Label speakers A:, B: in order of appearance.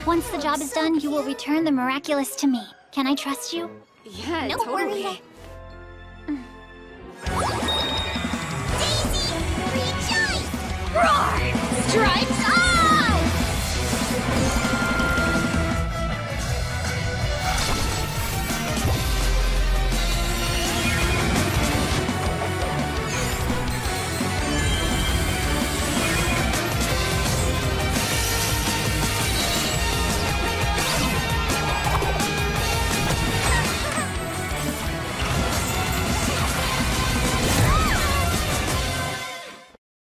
A: Once the job is done, you will return the Miraculous to me. Can I trust you?
B: Yeah,
A: No
B: totally.
A: worry.